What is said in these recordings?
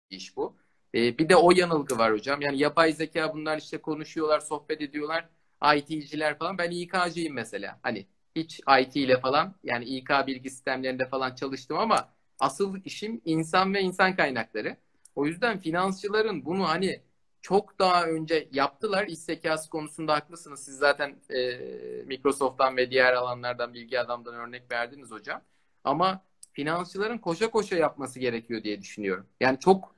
iş bu. Bir de o yanılgı var hocam. Yani yapay zeka, bunlar işte konuşuyorlar, sohbet ediyorlar. IT'ciler falan. Ben İK'cıyım mesela. Hani hiç IT ile falan, yani İK bilgi sistemlerinde falan çalıştım ama asıl işim insan ve insan kaynakları. O yüzden finansçıların bunu hani çok daha önce yaptılar. İş zekası konusunda haklısınız. Siz zaten Microsoft'tan ve diğer alanlardan, bilgi adamdan örnek verdiniz hocam. Ama finansçıların koşa koşa yapması gerekiyor diye düşünüyorum. Yani çok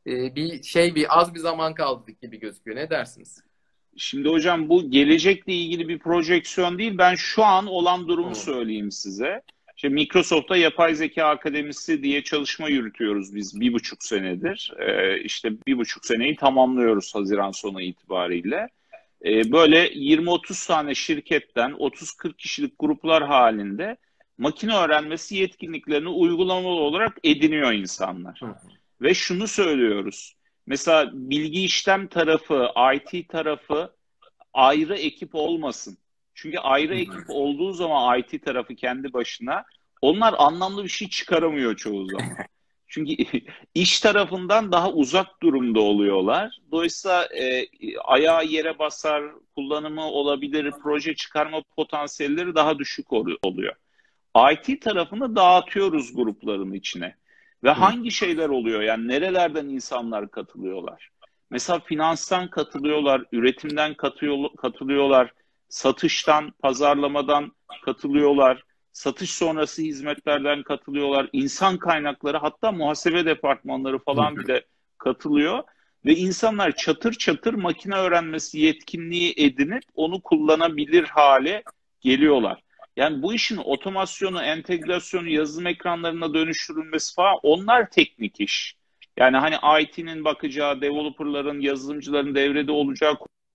az bir zaman kaldı gibi gözüküyor. Ne dersiniz? Şimdi hocam bu gelecekle ilgili bir projeksiyon değil. Ben şu an olan durumu Hı. söyleyeyim size. İşte Microsoft'ta Yapay Zeka Akademisi diye çalışma yürütüyoruz biz 1,5 senedir. İşte 1,5 seneyi tamamlıyoruz Haziran sonu itibariyle. Böyle 20-30 tane şirketten 30-40 kişilik gruplar halinde makine öğrenmesi yetkinliklerini uygulamalı olarak ediniyor insanlar. Hı. Ve şunu söylüyoruz. Mesela bilgi işlem tarafı, IT tarafı ayrı ekip olmasın. Çünkü ayrı ekip olduğu zaman IT tarafı kendi başına onlar anlamlı bir şey çıkaramıyor çoğu zaman. Çünkü iş tarafından daha uzak durumda oluyorlar. Dolayısıyla ayağı yere basar, kullanımı olabilir, proje çıkarma potansiyelleri daha düşük oluyor. IT tarafını dağıtıyoruz grupların içine. Ve Hı. hangi şeyler oluyor? Yani nerelerden insanlar katılıyorlar? Mesela finanstan katılıyorlar, üretimden katılıyorlar, satıştan, pazarlamadan katılıyorlar, satış sonrası hizmetlerden katılıyorlar, insan kaynakları, hatta muhasebe departmanları Hı. falan bile katılıyor. Ve insanlar çatır çatır makine öğrenmesi yetkinliği edinip onu kullanabilir hale geliyorlar. Yani bu işin otomasyonu, entegrasyonu, yazılım ekranlarına dönüştürülmesi falan onlar teknik iş. Yani hani IT'nin bakacağı, developerların, yazılımcıların devrede olacağı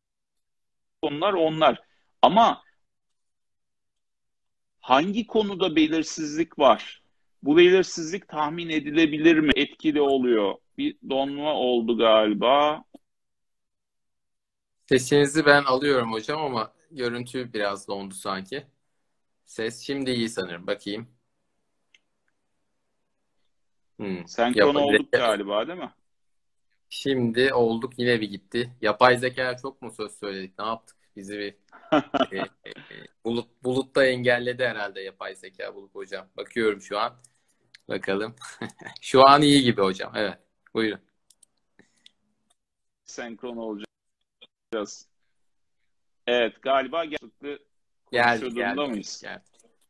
konular onlar. Ama hangi konuda belirsizlik var? Bu belirsizlik tahmin edilebilir mi? Etkili oluyor. Bir donma oldu galiba. Sesinizi ben alıyorum hocam ama görüntü biraz dondu sanki. Ses şimdi iyi sanırım. Bakayım. Senkron Yapay olduk zeka. galiba, değil mi? Şimdi olduk, yine bir gitti. Yapay zeka çok mu söz söyledik? Ne yaptık? Bizi bir bulutta engelledi herhalde yapay zeka, bulut hocam. Bakıyorum şu an. Bakalım. Şu an iyi gibi hocam. Evet. Buyurun. Senkron olacağız. Evet, galiba gerçekten Geldi, konuşuyor durumda geldi. mıyız? Geldi.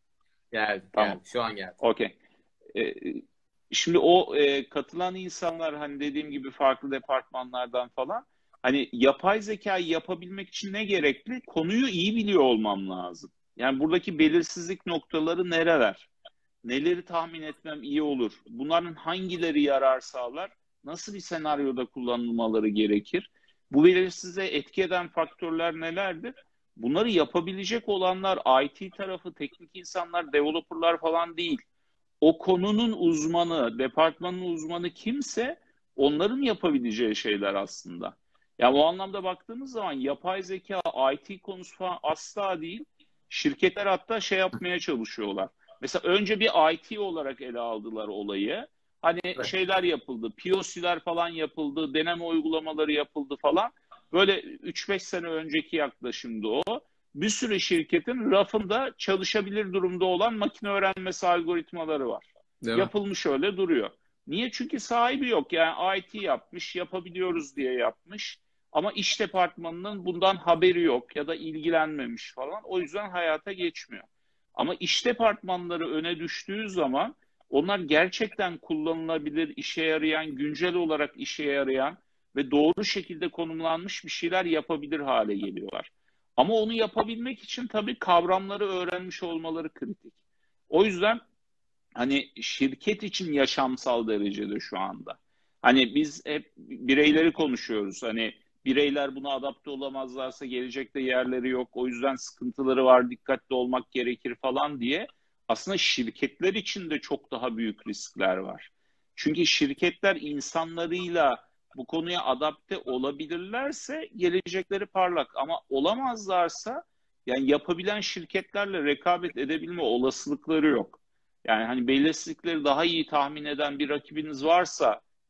Geldi, Tamam. geldi. Şu an geldi. Okey. E, Şimdi o katılan insanlar hani dediğim gibi farklı departmanlardan falan hani yapay zekayı yapabilmek için ne gerekli? Konuyu iyi biliyor olmam lazım. Yani buradaki belirsizlik noktaları nereler? Neleri tahmin etmem iyi olur? Bunların hangileri yarar sağlar? Nasıl bir senaryoda kullanılmaları gerekir? Bu belirsizliğe etki eden faktörler nelerdir? Bunları yapabilecek olanlar IT tarafı, teknik insanlar, developerlar falan değil. O konunun uzmanı, departmanın uzmanı kimse onların yapabileceği şeyler aslında. Yani o anlamda baktığımız zaman yapay zeka, IT konusu falan asla değil. Şirketler hatta şey yapmaya çalışıyorlar. Mesela önce bir IT olarak ele aldılar olayı. Hani Evet. şeyler yapıldı, POC'ler falan yapıldı, deneme uygulamaları yapıldı falan. Böyle 3-5 sene önceki yaklaşımdı o. Bir sürü şirketin rafında çalışabilir durumda olan makine öğrenmesi algoritmaları var. Değil mi? Yapılmış öyle duruyor. Niye? Çünkü sahibi yok. Yani IT yapmış, yapabiliyoruz diye yapmış. Ama iş departmanının bundan haberi yok ya da ilgilenmemiş falan. O yüzden hayata geçmiyor. Ama iş departmanları öne düştüğü zaman onlar gerçekten kullanılabilir, işe yarayan, güncel olarak işe yarayan ve doğru şekilde konumlanmış bir şeyler yapabilir hale geliyorlar. Ama onu yapabilmek için tabii kavramları öğrenmiş olmaları kritik. O yüzden hani şirket için yaşamsal derecede şu anda. Hani biz hep bireyleri konuşuyoruz. Hani bireyler buna adapte olamazlarsa gelecekte yerleri yok. O yüzden sıkıntıları var, dikkatli olmak gerekir falan diye. Aslında şirketler için de çok daha büyük riskler var. Çünkü şirketler insanlarıyla bu konuya adapte olabilirlerse gelecekleri parlak ama olamazlarsa yani yapabilen şirketlerle rekabet edebilme olasılıkları yok. Yani hani belirsizlikleri daha iyi tahmin eden bir rakibiniz varsa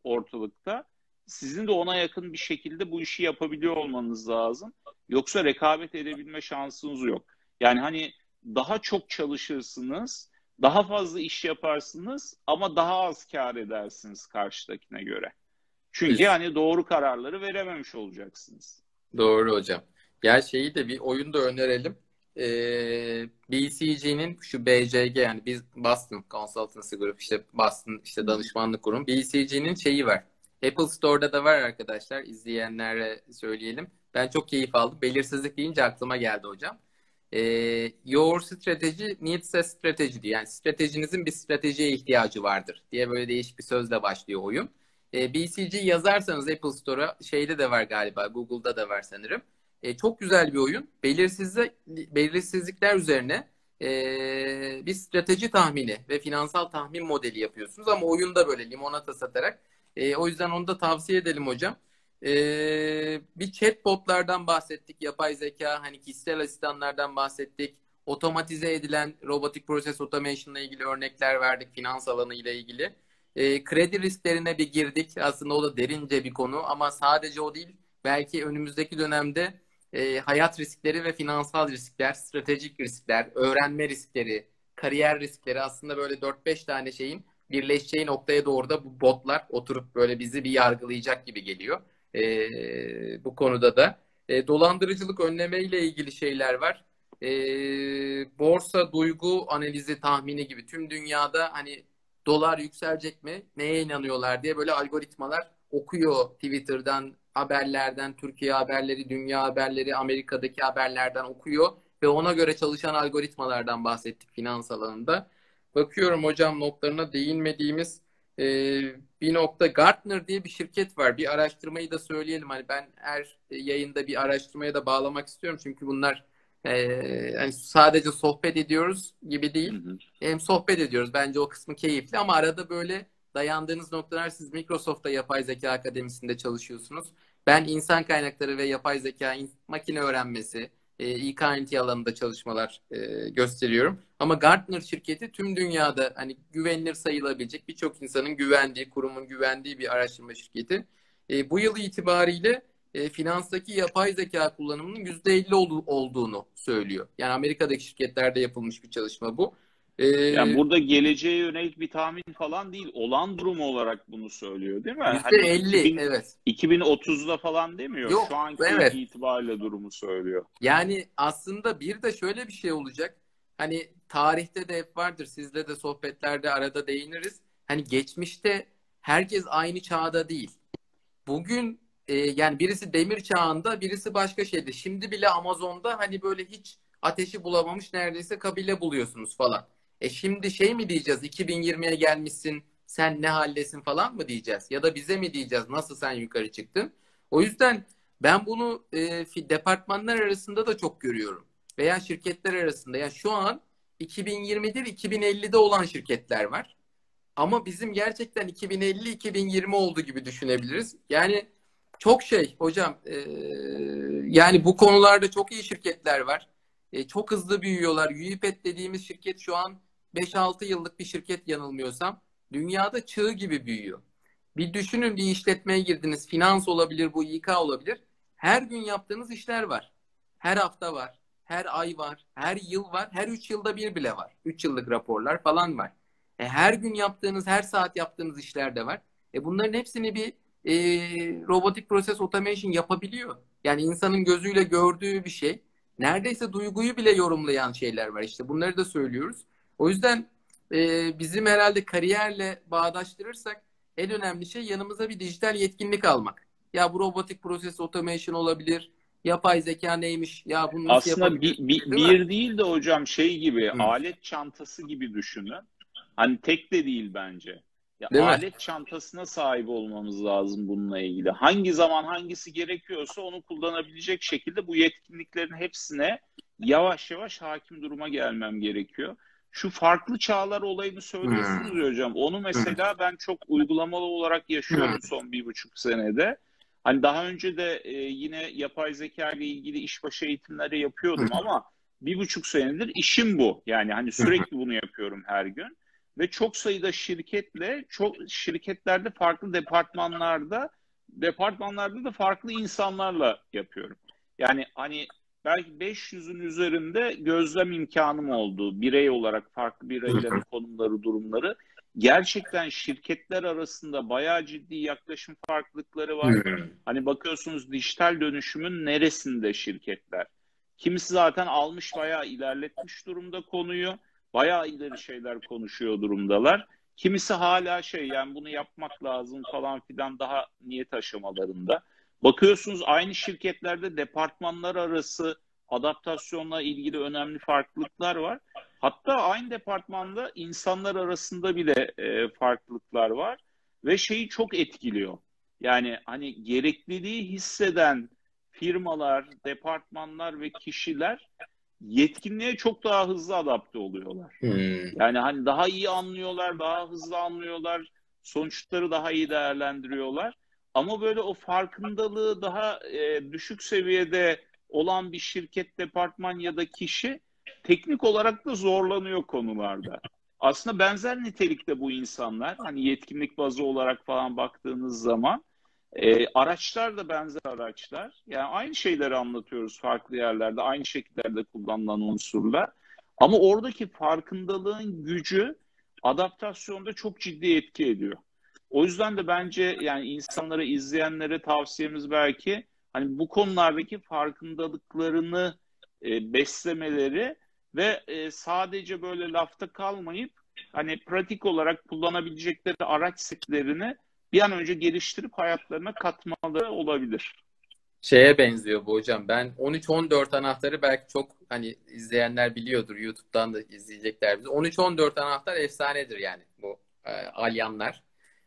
ortalıkta. Sizin de ona yakın bir şekilde bu işi yapabiliyor olmanız lazım. Yoksa rekabet edebilme şansınız yok. Yani hani daha çok çalışırsınız, daha fazla iş yaparsınız ama daha az kâr edersiniz karşıdakine göre. Çünkü hani doğru kararları verememiş olacaksınız. Doğru hocam. Gel şeyi de bir oyun da önerelim. BCG'nin şu BCG, yani biz Boston Consultancy Group, işte Boston işte danışmanlık kurum. BCG'nin şeyi var. Apple Store'da da var arkadaşlar. İzleyenlere söyleyelim. Ben çok keyif aldım. Belirsizlik deyince aklıma geldi hocam. Your strategy needs a strategy diyor. Yani stratejinizin bir stratejiye ihtiyacı vardır diye böyle değişik bir sözle başlıyor oyun. BCG yazarsanız Apple Store'a, şeyde de var galiba, Google'da da var sanırım. Çok güzel bir oyun. Belirsizlikler üzerine bir strateji tahmini ve finansal tahmin modeli yapıyorsunuz ama oyunda böyle limonata satarak. O yüzden onu da tavsiye edelim hocam. Bir chatbotlardan bahsettik. Yapay zeka, hani kişisel asistanlardan bahsettik. Otomatize edilen robotik process automation ile ilgili örnekler verdik, finans alanı ile ilgili. Kredi risklerine bir girdik. Aslında o da derince bir konu ama sadece o değil. Belki önümüzdeki dönemde hayat riskleri ve finansal riskler, stratejik riskler, öğrenme riskleri, kariyer riskleri, aslında böyle 4-5 tane şeyin birleşeceği noktaya doğru da bu botlar oturup böyle bizi bir yargılayacak gibi geliyor. Bu konuda da dolandırıcılık önleme ile ilgili şeyler var. Borsa duygu analizi tahmini gibi tüm dünyada hani dolar yükselecek mi, neye inanıyorlar diye böyle algoritmalar okuyor Twitter'dan, haberlerden, Türkiye haberleri, dünya haberleri, Amerika'daki haberlerden okuyor ve ona göre çalışan algoritmalardan bahsettik finans alanında. Bakıyorum hocam, notlarına değinmediğimiz bir nokta. Gartner diye bir şirket var. Bir araştırmayı da söyleyelim. Hani ben her yayında bir araştırmaya da bağlamak istiyorum. Çünkü bunlar hani sadece sohbet ediyoruz gibi değil. Hı hı. Hem sohbet ediyoruz. Bence o kısmı keyifli ama arada böyle dayandığınız noktalar, siz Microsoft'ta Yapay Zeka Akademisi'nde çalışıyorsunuz. Ben insan kaynakları ve yapay zeka, makine öğrenmesi, e-KNT alanında çalışmalar gösteriyorum. Ama Gartner şirketi tüm dünyada hani güvenilir sayılabilecek, birçok insanın güvendiği, kurumun güvendiği bir araştırma şirketi. Bu yıl itibariyle finanstaki yapay zeka kullanımının %50 olduğunu söylüyor. Yani Amerika'daki şirketlerde yapılmış bir çalışma bu. Yani burada geleceğe yönelik bir tahmin falan değil. Olan durum olarak bunu söylüyor, değil mi? Hani %50, evet. 2030'da falan demiyor. Yok, Şu anki evet. itibariyle durumu söylüyor. Yani aslında bir de şöyle bir şey olacak. Hani tarihte de hep vardır. Sizle de sohbetlerde arada değiniriz. Hani geçmişte herkes aynı çağda değil. Bugün yani birisi demir çağında, birisi başka şeyde. Şimdi bile Amazon'da hani böyle hiç ateşi bulamamış neredeyse kabile buluyorsunuz falan. Şimdi şey mi diyeceğiz? 2020'ye gelmişsin, sen ne hallesin falan mı diyeceğiz? Ya da bize mi diyeceğiz? Nasıl sen yukarı çıktın? O yüzden ben bunu departmanlar arasında da çok görüyorum. Veya şirketler arasında. Yani şu an 2020'de ve 2050'de olan şirketler var. Ama bizim gerçekten 2050-2020 olduğu gibi düşünebiliriz. Yani çok şey hocam, yani bu konularda çok iyi şirketler var. Çok hızlı büyüyorlar. UiPath dediğimiz şirket şu an 5-6 yıllık bir şirket yanılmıyorsam. Dünyada çığ gibi büyüyor. Bir düşünün, bir işletmeye girdiniz. Finans olabilir, bu İK olabilir. Her gün yaptığınız işler var. Her hafta var. Her ay var. Her yıl var. Her 3 yılda bir bile var. 3 yıllık raporlar falan var. Her gün yaptığınız, her saat yaptığınız işler de var. Bunların hepsini bir robotik process automation yapabiliyor. Yani insanın gözüyle gördüğü bir şey. Neredeyse duyguyu bile yorumlayan şeyler var işte. Bunları da söylüyoruz. O yüzden bizim herhalde kariyerle bağdaştırırsak en önemli şey yanımıza bir dijital yetkinlik almak. Ya bu robotik process automation olabilir. Yapay zeka neymiş? Ya bunu nasıl Aslında yapabiliriz? Değil mi? bir değil de hocam şey gibi, Hı. alet çantası gibi düşünün. Hani tek de değil bence. Ya Değil mi? alet çantasına sahip olmamız lazım bununla ilgili. Hangi zaman hangisi gerekiyorsa onu kullanabilecek şekilde bu yetkinliklerin hepsine yavaş yavaş hakim duruma gelmem gerekiyor. Şu farklı çağlar olayını Hı. söylüyorsunuz ya hocam. Onu Hı. mesela ben çok uygulamalı olarak Hı. yaşıyorum son 1,5 senede. Hani daha önce de yine yapay zeka ile ilgili işbaşı eğitimleri yapıyordum ama 1,5 senedir işim bu. Yani hani Hı. sürekli bunu yapıyorum her gün. ve çok sayıda şirketlerde farklı departmanlarda da farklı insanlarla yapıyorum. Yani hani belki 500'ün üzerinde gözlem imkanım oldu. Birey olarak farklı bireylerin konumları, durumları. Gerçekten şirketler arasında bayağı ciddi yaklaşım farklılıkları var. Hani bakıyorsunuz dijital dönüşümün neresinde şirketler? Kimisi zaten almış bayağı ilerletmiş durumda konuyu. Bayağı ileri şeyler konuşuyor durumdalar. Kimisi hala yani bunu yapmak lazım falan filan daha niyet aşamalarında. Bakıyorsunuz aynı şirketlerde departmanlar arası adaptasyonla ilgili önemli farklılıklar var. Hatta aynı departmanda insanlar arasında bile farklılıklar var ve şeyi çok etkiliyor. Yani hani gerekliliği hisseden firmalar, departmanlar ve kişiler yetkinliğe çok daha hızlı adapte oluyorlar. Yani hani daha iyi anlıyorlar, daha hızlı anlıyorlar, sonuçları daha iyi değerlendiriyorlar. Ama böyle o farkındalığı daha düşük seviyede olan bir şirket, departman ya da kişi teknik olarak da zorlanıyor konularda. Aslında benzer nitelikte bu insanlar, hani yetkinlik bazı olarak falan baktığınız zaman araçlar da benzer araçlar. Yani aynı şeyleri anlatıyoruz farklı yerlerde, aynı şekillerde kullanılan unsurlar. Ama oradaki farkındalığın gücü adaptasyonda çok ciddi etki ediyor. O yüzden de bence yani insanlara, izleyenlere tavsiyemiz belki hani bu konulardaki farkındalıklarını beslemeleri ve sadece böyle lafta kalmayıp hani pratik olarak kullanabilecekleri araç setlerini bir an önce geliştirip hayatlarına katmaları olabilir. Şeye benziyor bu hocam. Ben 13-14 anahtarı belki çok hani izleyenler biliyordur. YouTube'dan da izleyecekler bizi. 13-14 anahtar efsanedir yani bu alyanlar.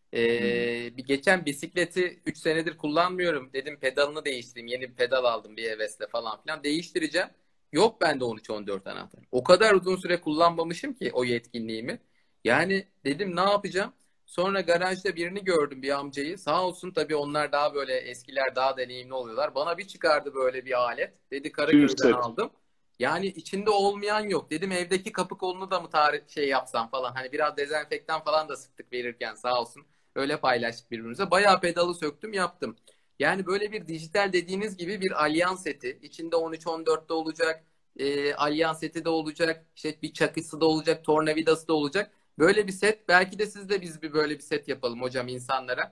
Bir geçen bisikleti 3 senedir kullanmıyorum. Dedim pedalını değiştireyim. Yeni bir pedal aldım bir hevesle falan filan. Değiştireceğim. Yok bende 13-14 anahtar. O kadar uzun süre kullanmamışım ki o yetkinliğimi. Yani dedim ne yapacağım? Sonra garajda birini gördüm, bir amcayı. Sağ olsun tabii onlar daha böyle eskiler, daha deneyimli oluyorlar. Bana bir çıkardı böyle bir alet. Dedi Tüm Karaköy'den set. aldım. Yani içinde olmayan yok. Dedim evdeki kapı kolunu da mı yapsam falan. Hani biraz dezenfektan falan da sıktık verirken sağ olsun. Öyle paylaştık birbirimize. Bayağı pedalı söktüm yaptım. Yani böyle bir dijital dediğiniz gibi bir alyans seti. İçinde 13-14'te olacak. Alyans seti de olacak. İşte bir çakısı da olacak. Tornavidası da olacak. Böyle bir set. Belki de siz de biz böyle bir set yapalım hocam insanlara.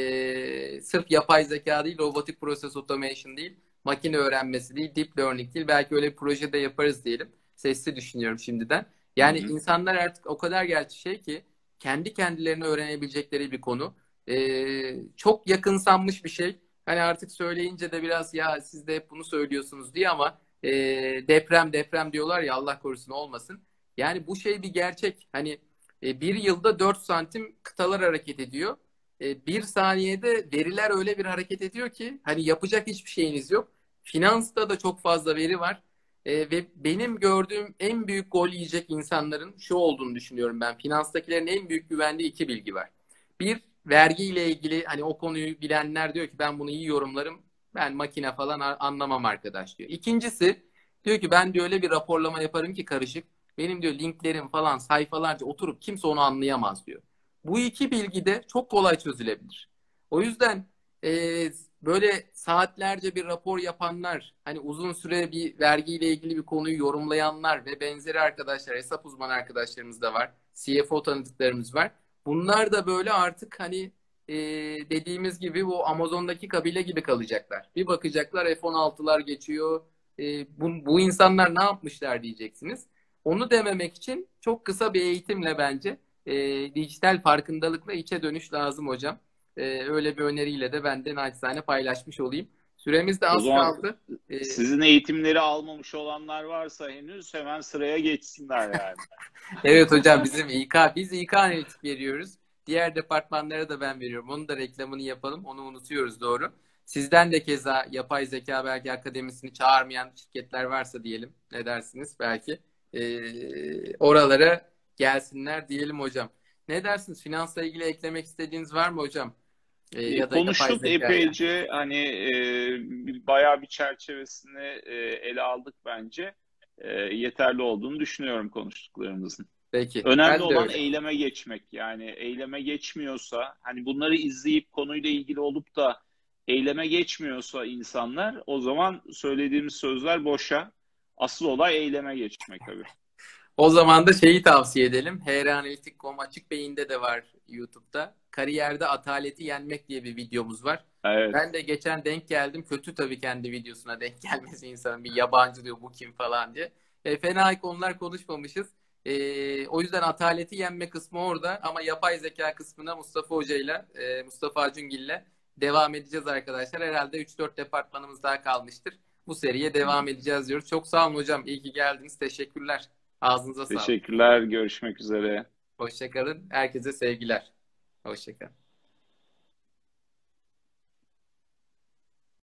Sırf yapay zeka değil, robotik process automation değil, makine öğrenmesi değil, deep learning değil. Belki öyle bir projede yaparız diyelim. Sesli düşünüyorum şimdiden. Hı Yani hı. insanlar artık o kadar gerçi şey ki kendi kendilerine öğrenebilecekleri bir konu. Çok yakınsanmış bir şey. Hani artık söyleyince de biraz ya siz de hep bunu söylüyorsunuz diye ama deprem deprem diyorlar ya Allah korusun olmasın. Yani bu şey bir gerçek. Hani bir yılda 4 santim kıtalar hareket ediyor. Bir saniyede veriler öyle bir hareket ediyor ki hani yapacak hiçbir şeyiniz yok. Finansta da çok fazla veri var. Ve benim gördüğüm en büyük gol yiyecek insanların şu olduğunu düşünüyorum ben. Finanstakilerin en büyük güvendiği iki bilgi var. Bir, vergiyle ilgili hani o konuyu bilenler diyor ki ben bunu iyi yorumlarım. Ben makine falan anlamam arkadaş diyor. İkincisi diyor ki ben diyor öyle bir raporlama yaparım ki karışık. Benim diyor linklerim falan sayfalarca oturup kimse onu anlayamaz diyor. Bu iki bilgi de çok kolay çözülebilir. O yüzden böyle saatlerce bir rapor yapanlar, hani uzun süre bir vergiyle ilgili bir konuyu yorumlayanlar ve benzeri arkadaşlar, hesap uzmanı arkadaşlarımız da var. CFO tanıdıklarımız var. Bunlar da böyle artık hani e, dediğimiz gibi bu Amazon'daki kabile gibi kalacaklar. Bir bakacaklar F-16'lar geçiyor. Bu insanlar ne yapmışlar diyeceksiniz. Onu dememek için çok kısa bir eğitimle bence dijital farkındalıkla içe dönüş lazım hocam. Öyle bir öneriyle de ben de naçizane paylaşmış olayım. Süremiz de O az zaman kaldı. sizin eğitimleri almamış olanlar varsa henüz hemen sıraya geçsinler yani. Evet hocam biz İK analitik veriyoruz. Diğer departmanlara da ben veriyorum. Onun da reklamını yapalım. Onu unutuyoruz doğru. Sizden de keza yapay zeka belki akademisini çağırmayan şirketler varsa diyelim. Ne dersiniz? Belki oralara gelsinler diyelim hocam. Ne dersiniz? Finansla ilgili eklemek istediğiniz var mı hocam? Ya da yapay Konuştuk zekaya. epeyce hani bayağı bir çerçevesini ele aldık bence. Yeterli olduğunu düşünüyorum konuştuklarımızın. Peki. Önemli Ben de olan öyle. eyleme geçmek. Yani eyleme geçmiyorsa, hani bunları izleyip konuyla ilgili olup da eyleme geçmiyorsa insanlar, o zaman söylediğimiz sözler boşa. Asıl olay eyleme geçmek tabii. O zaman da şeyi tavsiye edelim. hranalitik.com açık beyinde de var YouTube'da. Kariyerde ataleti yenmek diye bir videomuz var. Evet. Ben de geçen denk geldim. Kötü tabii kendi videosuna denk gelmesi insanın. Bir yabancı diyor bu kim falan diye. Fena konular konuşmamışız. O yüzden ataleti yenme kısmı orada. Ama yapay zeka kısmına Mustafa Hoca'yla, Mustafa Acungil'le devam edeceğiz arkadaşlar. Herhalde 3-4 departmanımız daha kalmıştır. Bu seriye devam edeceğiz diyoruz. Çok sağ olun hocam. İyi ki geldiniz. Teşekkürler. Ağzınıza sağlık. Teşekkürler. Görüşmek üzere. Hoşça kalın. Herkese sevgiler. Hoşça kalın.